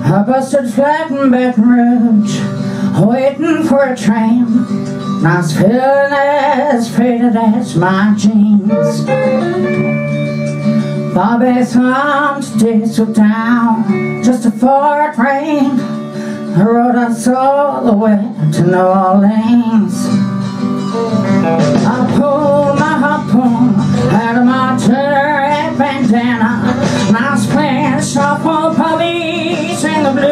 I busted flat in Baton Rouge, waiting for a train. And I was feeling as faded as my jeans. Bobby thumbs days were down just before it rained. I rode us all the way to New Orleans. I pulled my harpoon out of my turret bandana, and I was playing softball puppies in the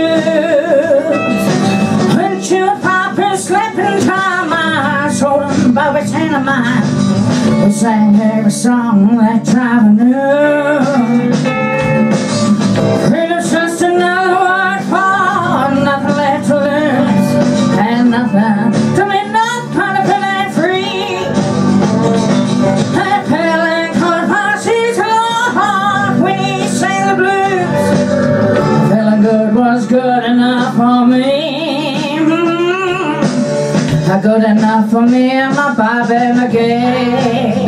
blues. When chilled poppers slept in time, I sold them Bobby's hand of mine. We sang every song that driver knew. Freedom's just another word for nothing left to lose, and nothing to me, not trying to feel that free. That feeling could pass his heart when he sang the blues. Feeling good was good enough for me. Good enough for me and my Bobby McGee.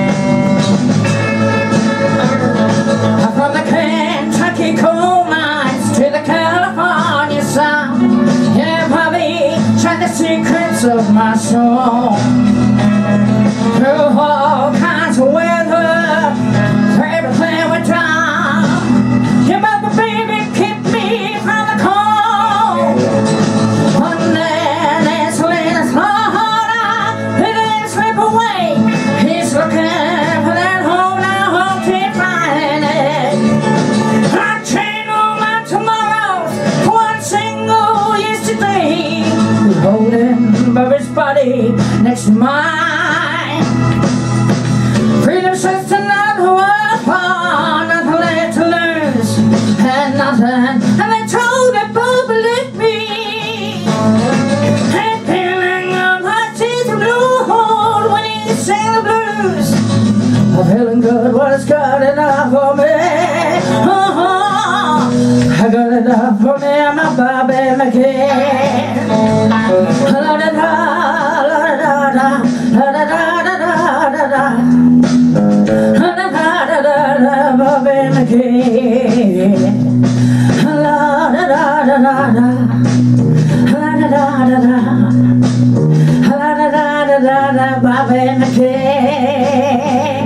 From the Kentucky coal mines to the California sun, yeah, Bobby tried the secrets of my soul. Through all kinds of weather, through everything went down. Yeah, Bobby, baby, keep me from the cold. One day, this little heart, he didn't slip away. He's looking for that home now, hope to find it. I chain all my tomorrows for one single yesterday. Holding Bobby's body next to mine. Freedom's just another word for nothing left to lose, and nothing. And they told me Bobby let me. That feeling of my teeth blue when he sang the blues. Feeling good was good enough for me. Good enough for me and my Bobby McGee. La da da, la da da, la da da da da da da. La da da da da, Bobby McGee. La da da da da da, la da da da da, la da da da da, Bobby McGee.